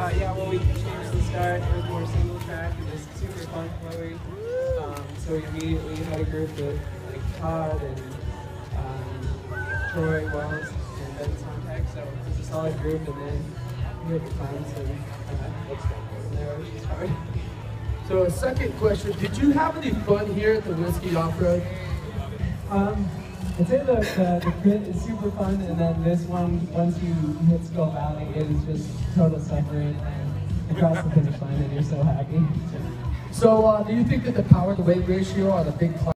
Yeah, well, we changed the start. It was more single track. It was super fun flowy. So we immediately had a group with like Todd and Troy Wells and Ben Sontag. So it was a solid group, and then we had the times and there was just hard. So a second question, did you have any fun here at the Whiskey Off-Road? I'd say the crit is super fun, and then this one, once you hit Skull Valley, it is just total suffering, and across the finish line, and you're so happy. So do you think that the power to weight ratio on a big